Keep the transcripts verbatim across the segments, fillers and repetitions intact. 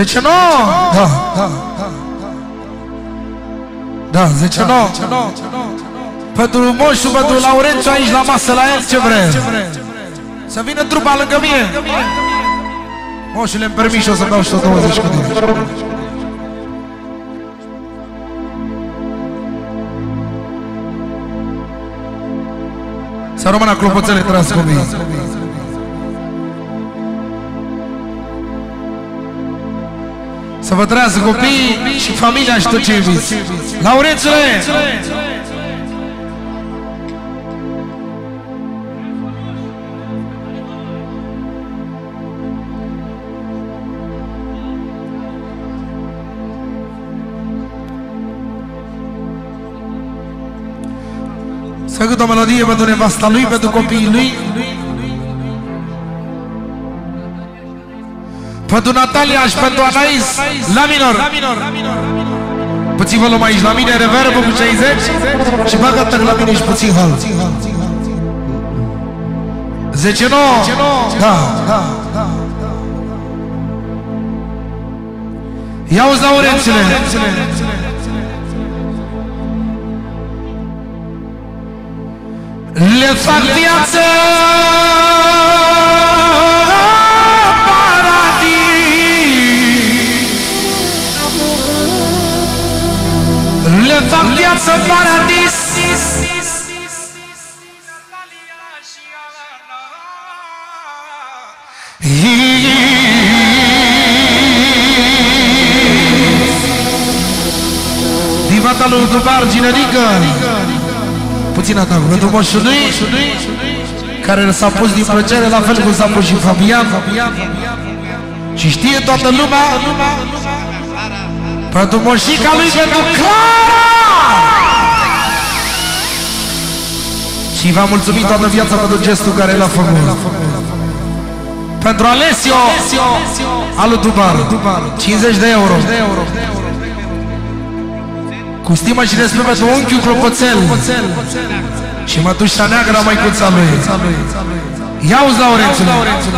zece nouă? Da, da, da. Da, zece nouă. Pentru moșul, pentru Laurențiu aici la masă la el, ce vrem? Să vină trupa lângă mine. Moșule, îmi permis și o să dau și tot douăzeci cu tine. Să rămână clopoțele tras copiii. Să vă trăiască copiii și familia și tot ce iubiți. Laurențiule! Să făcut o melodie pentru nevasta lui, pentru copiii lui, pentru Natalia și pentru Anais, la minor. Puțin volum aici la mine, reverbă cu șaizeci și bagă-te la mine și puțin hal. zece nouă. Da, da. Ia-uzi, Laurențiule. Le fac viață Le fac viață paradis. Divata lui Dubar, Ginerică. Puțin atac pentru moșul lui, care s-a pus din plăcere, la fel cum s-a pus și Fabian. Și știe toată lumea, pentru moșica lui, pentru Clara! Și v-am mulțumit toată viața pentru gestul care l-a făcut. Pentru Alessio, alu Dubar, cincizeci de euro. Cu stimă și respect pentru unchiul Clopoțel și mătușa neagră a măicuța lui. Ia-uzi, Laurențiule.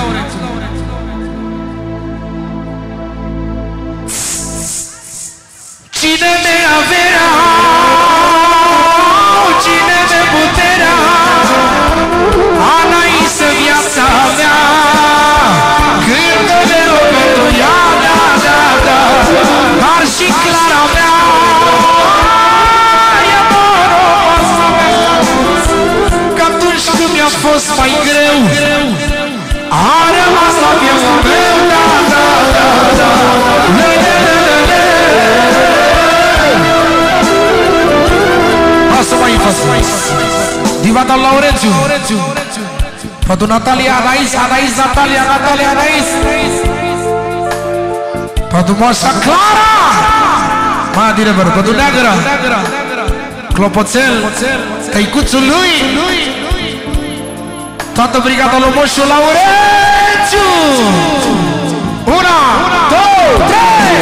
Cine ne averea, cine ne puterea, Anaisă viața mea, când ne rog pentru ea, da, da, da, dar și Clara mea. Mi-a fost mai greu, a rămas la viața meu, da, da, da, da. Asta mai fac. Divata Laurențiu, pentru Natalia, Anais, Anais, Natalia, Natalia, Anais, pentru moașa Clara, mai adevăr, pentru neagră, Clopoțel, tăicuțul lui, toată brigada lui moșul Laurențiu! Una, două, trei!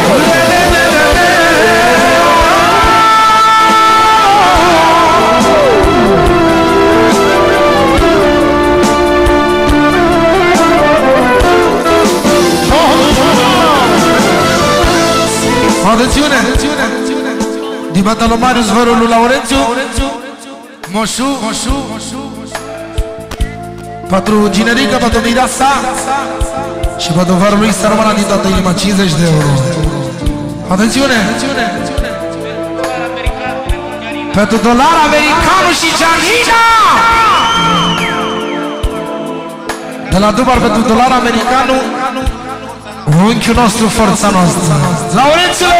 Atențiune! Din bata lui Marius, vărul lui Laurențiu, moșu, pentru Ginerică, pentru Mireasa și pentru vărul lui să rămână din toată inima cincizeci de euro. Atențiune! Pentru Dolar Americanu și Gianina! De la Dubar pentru Dolar Americanu, unchiul nostru, forța noastră. Laurențiule!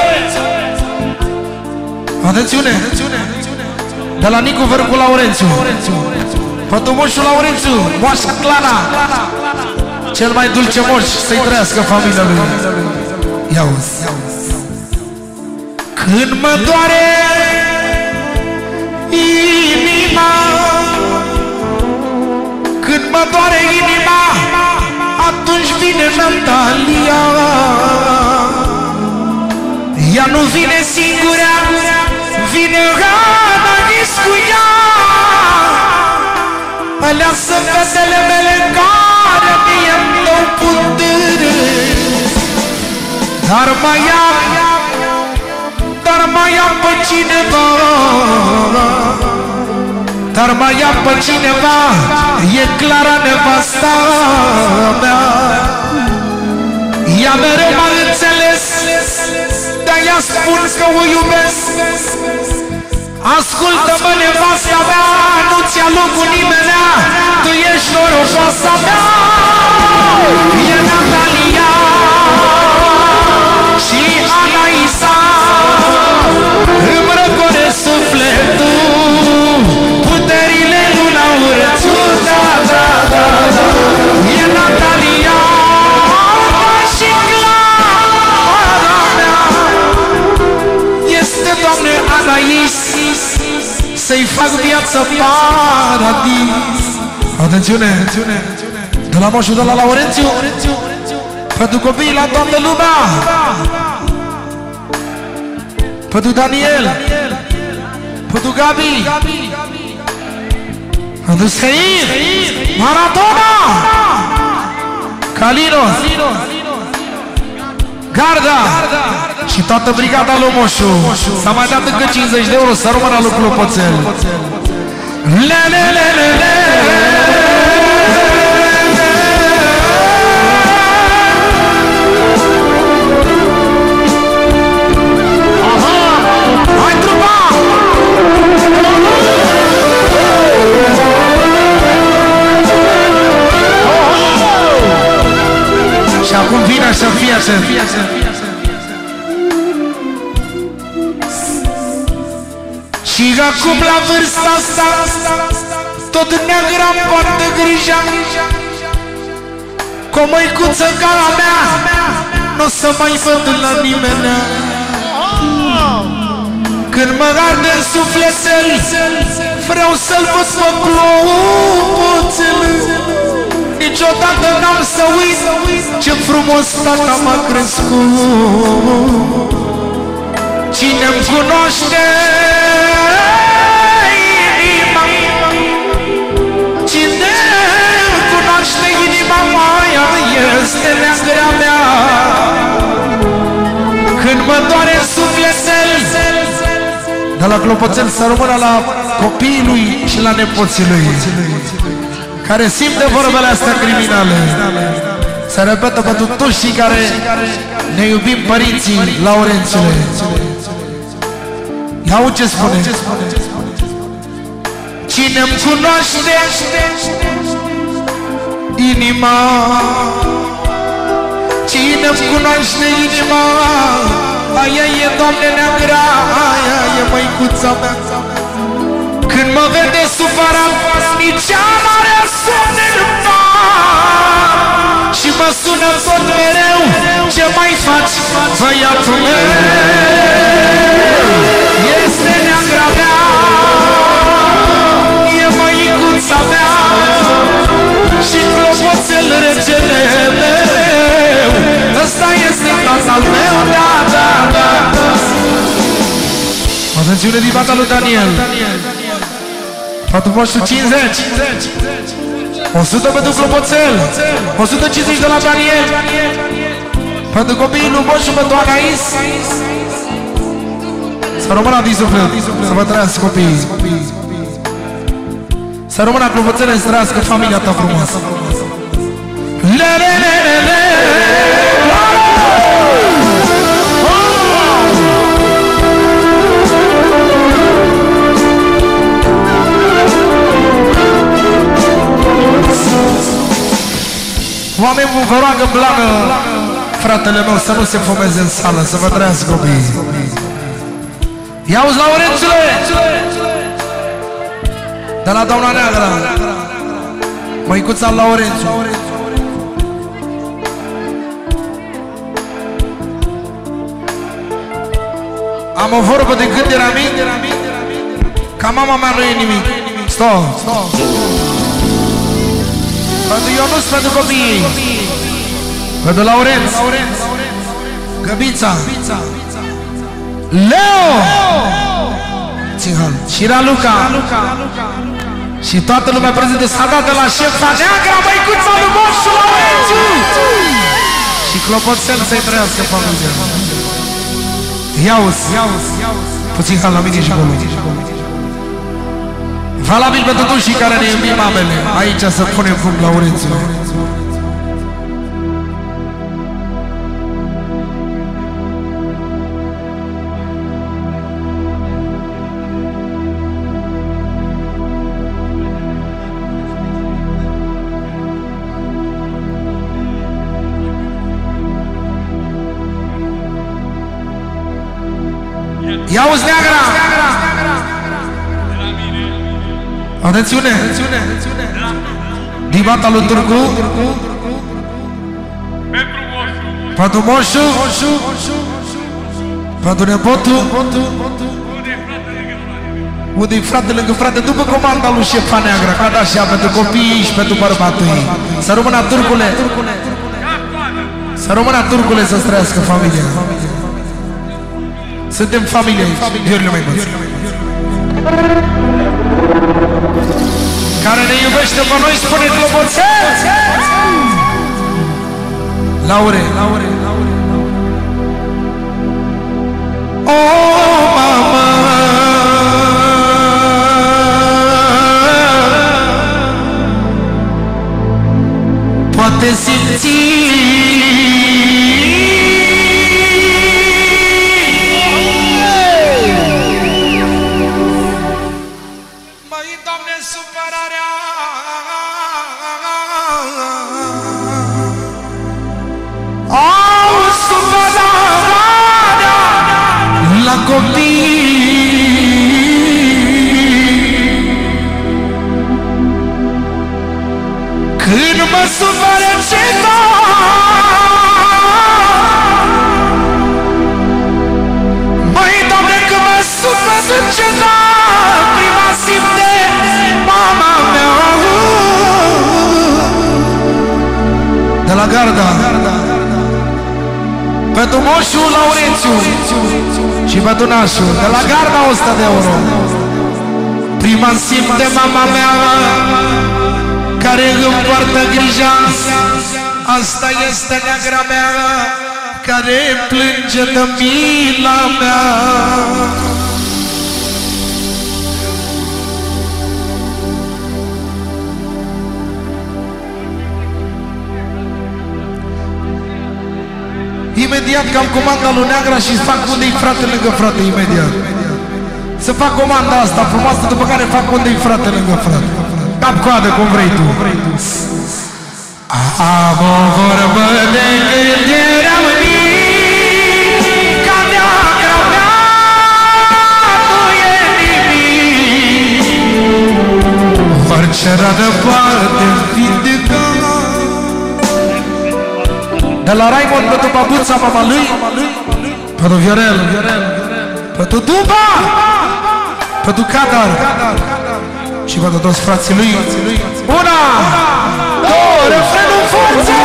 Atențiune! De la Nicu Vârcu Laurențiu, pentru moșul Laurențiu, moașa Clara, cel mai dulce moș, să-i trăiască familia lui. Ia-uzi. Când mă doare inima, când mă doare inima, atunci vine Natalia. Ea nu vine singura, vine Anais cu ea. Aleasă fetele mele care mie-mi dau putere. Dar mai am, dar mai am pe cineva, dar mai am pe cineva, e Clara nevasta mea. Ea mereu m-a înțeles, de-aia spun că o iubesc. Ascultă-mă, nevasta mea, nu ți-a locul nimenea, tu ești norocoasa mea. E Natalia și Anaisa, îmi răcoresc sufletul, puterile lui Laurențiu, da, da, da, da. E Natalia și Clara mea, este Doamne Anais, să-i fac viață paradis. Atențiune, de la moșul de la Laurențiu, pentru copiii la toată lumea, pentru Daniel, pentru Gabi, pentru Seir, Maradona, Calino, Garda și toată brigada lui Moșu. S-a mai dat încă cincizeci de euro să rămână lui Clopoțel. Le, le, le, le, le. Hai, trupa! Și acum vine așa, fie așa, fie așa. Și acum la vârsta asta, tot neagră-mi poartă grija, cu o măicuță ca a mea, n-o să mai văd la nimenea. Când mă arde în sufletel, vreau să-l văd pe Clopoțel. Niciodată n-am să uit ce frumos tata m-a crescut. Cine-mi cunoaște inima, cine-mi cunoaște inima mea, este neagră mea. Când mă doare sufletel, de la Clopoțel să rămână la copiii lui și la nepoții lui, care simt de vorbele astea criminale. Se repetă pentru toți cei care ne iubim părinții Laurențiule. Ia-u ce spune. Cine-mi cunoaște inima, cine-mi cunoaște inima, aia e Doamne neagră, aia e măicuța mea. Când mă vede supărat, nici ea n-are somn în pat și mă sună tot mereu, ce mai faci, băiatul meu? Este neagra mea, e măicuța mea și Clopoțel regele meu, ăsta este tatăl meu, da, da, da. Atențiune din partea lui Daniel. Pentru moșul cincizeci, o sută pentru Clopoțel, o sută cincizeci de la Daniel, pentru copiii lui Moșu, pentru Anais. Să rămână din suflet, să vă trăiască copiii. Să rămână Clopoțel, să trăiască familia ta frumoasă. Le, le, le, le, le. Oameni, vă roagă blană, fratele meu, să nu se fumeze în sală, să vă trăiască copiii. Ia-uzi, Laurențiule! De la doamna neagră, măicuța Laurențiu. Am o vorbă de când eram mic, ca mama mea nu e nimic. Stop! Pentru Ionuț, pentru copiii, pentru Laurenț, Găbița, Leo și Raluca și toată lumea prezentă s-a dat de la șefa neagră, măicuța lui Moșu Laurențiu. Și Și clopoțel să-i trăiască familia. Ia-uzi, puțin ca la mine și acolo. Valabil pentru dușii care ne iubim mamele. Aici să punem punct la Laurențiu. Ia-uzi, neagra! Atențiune! Divata lui Turcu pentru moșu, pentru nepotul. Unde-i frate lângă frate, după comanda lui Șefa Neagra, ca da așa pentru copiii și pentru bărbatul ei. Să rămână Turcule! Să rămână Turcule să-ți trăiască familia. Suntem familie aici, vierile mai măți. Care ne iubește pe noi spune clopoțel! Laure, Laure, o, mama, poate simți când mă supără ceva, măi, Doamne, când mă supără ceva, prima simte mama mea. De la Garda, pentru moșul Laurențiu și pentru nașul, de la Garda o sută de euro. Prima simte mama mea, care îmi poartă grija, asta este neagra mea, care plânge de mila mea. Imediat că am comanda lui Neagra și fac unde-i frate lângă frate, imediat. Să fac comanda asta frumoasă, după care fac unde-i frate lângă frate. Cap-coadă, cum vrei tu. Am o vorbă de când eram mic, ca neagra mea nu e nimic. Orice radă poate vindeca. De la Raimond pentru babuța mama lui, pentru Viorel, pentru Duba, pentru Cadar și pentru toți frații lui. Una, două, refrenul în forță!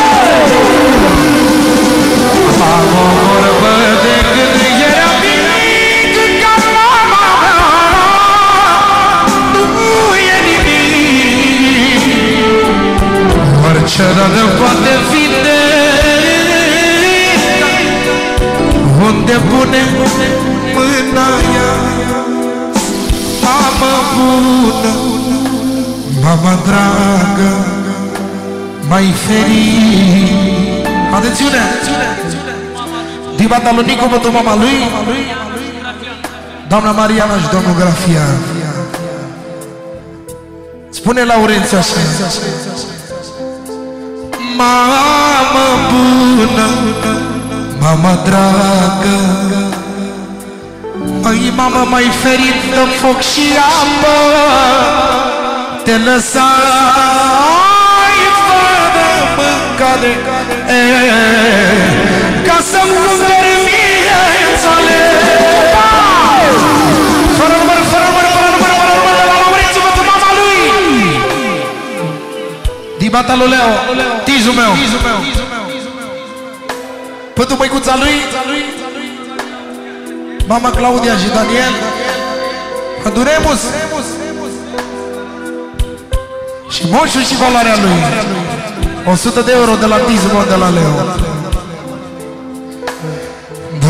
Am o vorbă de când eram mic, ca mama mea nu e nimic. Orice radă poate vinde, unde pune mâna ea. Mama bună, mama dragă, mai ferit. Atențiune! Divata lui Nicu pentru mama lui, doamna Mariana și domnul Grafia. Spune Laurențiu așa: mama bună, mama dragă, măi, mama, mai ferit de foc și apă, te lăsai fără mâncare, ca să-mi cumperi viețale. Fără număr, fără număr, fără număr, fără număr, la Laurențiu pentru mama lui. Dibata lui Leo, tizul meu, pentru măicuța lui, mama Claudia și Daniel, pentru Remus și moșul și valoarea lui. O sută de euro de la Tizmo, de la Leo.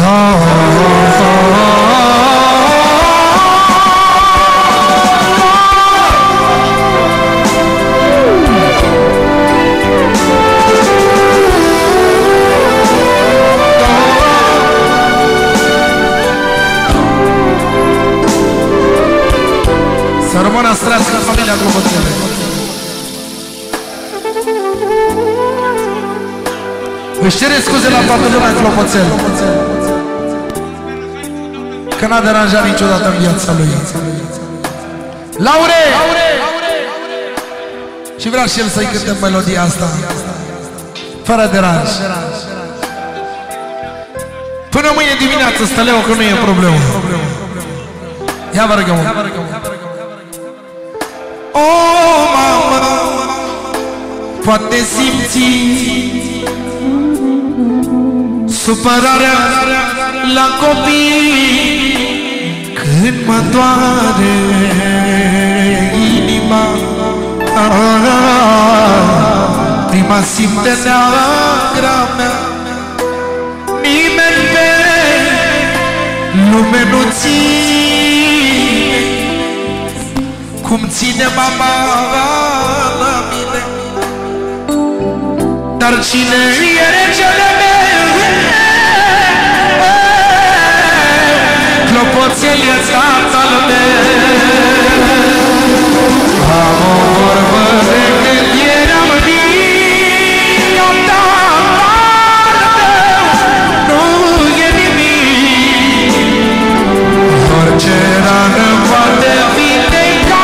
Să rămână strească familia Clopoțelă. Își cere scuze la toată lumea Clopoțel, că n-a deranjat niciodată în viața lui. Laure! Și vrea și el să-i cânte melodia asta fără deranj. Până mâine dimineață, Stăleu, că nu e problemă. Ia vă rugăm. O, mamă, poate simți supărarea la copii când mă doare inima. Prima simte neagra mea, nimeni pe lume nu ține cum ține mama la mine. Dar cine e regele meu? Clopoțel e tatăl meu. Am o vorbă de când eram mic, am tatăl meu, nu e nimic. Orice rană poate vindeca,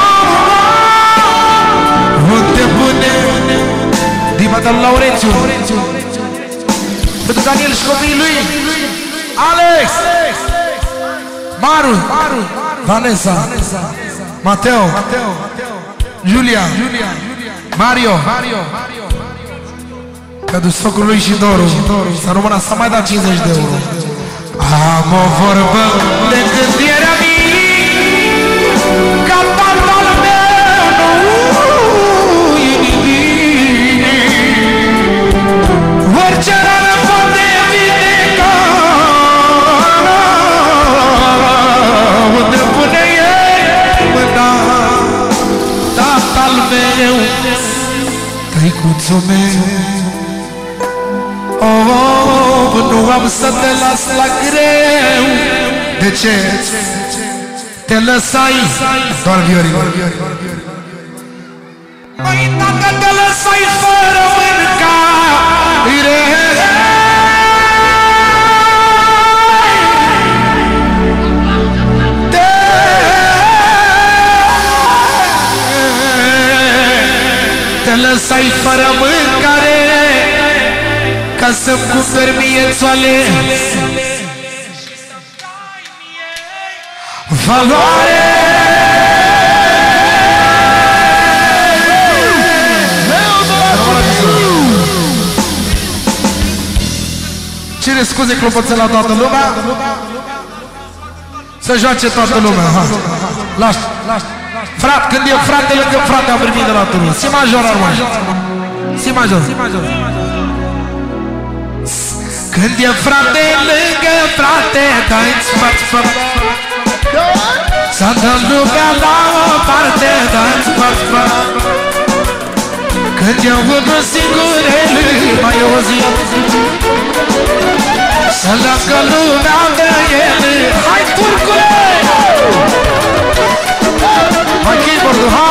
unde pune Dimatal Laurențiu, pentru Daniel și copiii lui, Alex, Maru, Vanessa, Mateo, Julia, Mario, pentru socul lui și Doru, să rămână să mai da cincizeci de euro. Am o vorbă de când era mic, ca tatăl meu, nu e nimic. Orice rană poate vindeca, unde pune ei mâna. Tatăl meu, tăicuțul meu, oh, nu am să te las la greu. De ce te lăsai? Doar Vioril. Măi, dacă te lăsai fără mâncare, te lăsai fără mâncare ca să-mi cumperi mie țoale, valoare. Cere scuze Clopoțel la toată lumea, să joace toată lumea. Lași, lași. Frat, când e frate lângă frate, am primit de la turnul. Si major, armă. Si major. Când e frate lângă frate, dai-ți faci fac. Să dă lumea la o parte, dai-ți faci fac. Când e unul singur, mai o zi, să lască lumea de el. Hai, turcule! Hai, keyboard-ul, ha!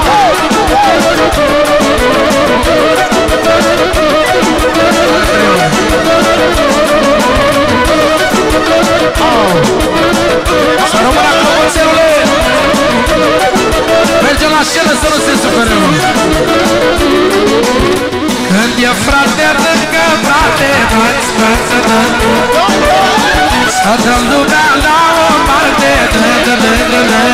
Să rămână Clopoțelule! Mergem la scenă să nu se supere. Când e frate lângă frate, dați față, dă, să dăm lumea la o parte, dă, dă, dă, dă, dă.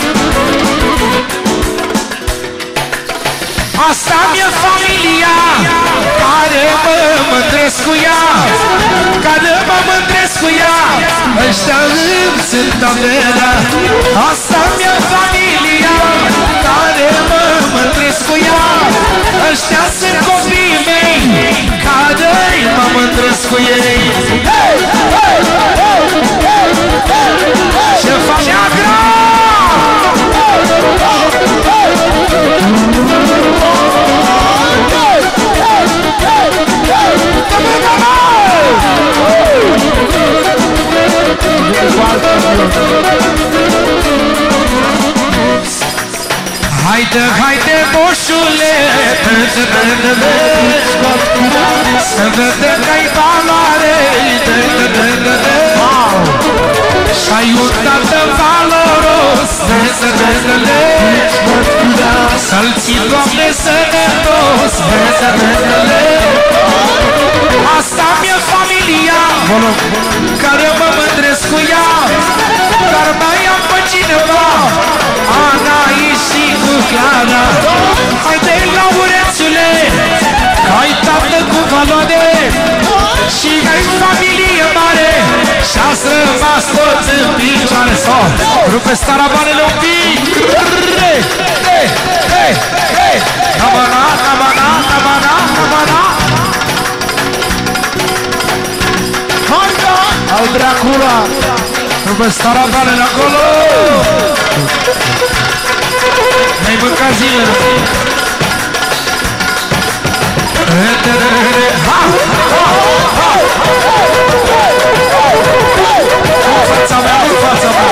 Asta mi-e familia, care mă mândresc cu ea, care mă mândresc cu ea, ăștia îmi sunt averea. Asta mi-e familia, care mă mândresc cu ea, ăștia sunt copiii mei, care mă mândresc cu ei. Hey, hey, hey! Haide, haide, moșule, să vedem că-i valoare, și-ai uitat de valoros, să-l ții, Doamne, sănătos, asta mi-e familia, care mă mândresc cu ea, dar mai am pe cineva, Ana și cu Clara. Haide, Laurențiule, că ai tată cu valoare și ai familie mare și-ați rămas toți în picioare. Rupe starabanele un pic. Namana, namana, namana, namana. Haida! Al Dracula! Rupe starabanele acolo. Ne-ai mâncat zilele. Ha! Ha! Ha! Fața mea, nu fața mea.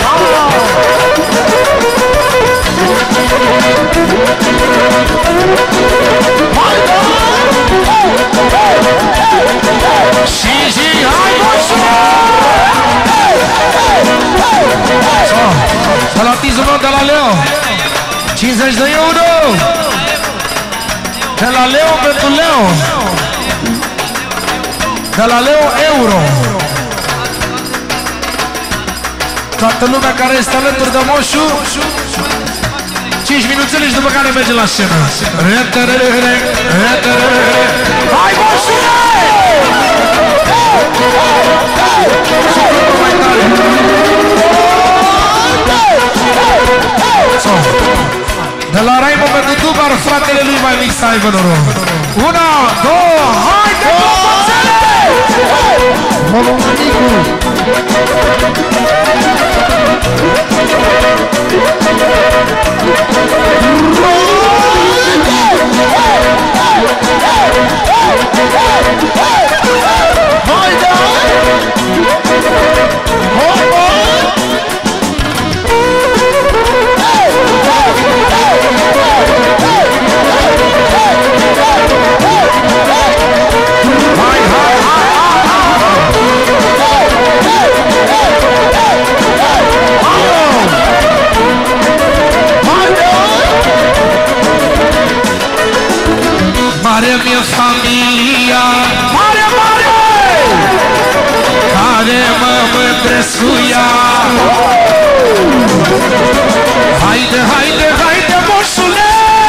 Și zi, hai moșule! De la tizul meu, de la Leo, cincizeci de euro! De la Leo pentru Leo! De la Leo euro! Toată lumea care este alături de moșu, cinci minuțele și după care merge la scenă. Hai moșule! De la Raimond pentru Dubar, fratele lui mai mic să aibă noroc. Una, două, haide clopoțele! Molomanicu! Haide! Mare mie familia, mare, mare, care mă mândresc cu ea. Haide, haide, haide, moșule!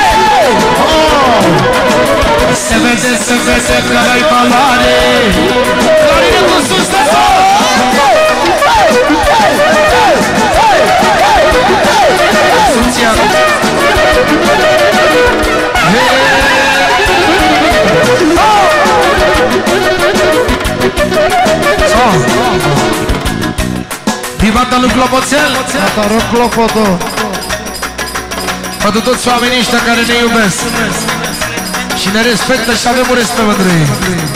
Se vede, se vede că ai valoare. Clarine cu sus de tot! Divata lui Clopoțel, Tata rog Clopotul. pentru toți oamenii ăștia care ne iubesc și ne respectă și avem un respect pentru ei.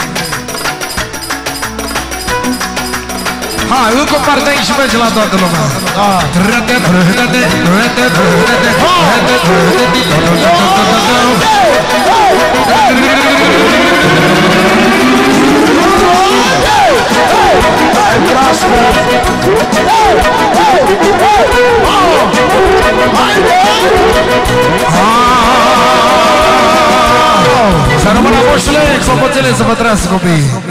Hai, încă o parte aici și merge la toată lumea. Să rămână moșule, clopoțele să vă trăiască copiii.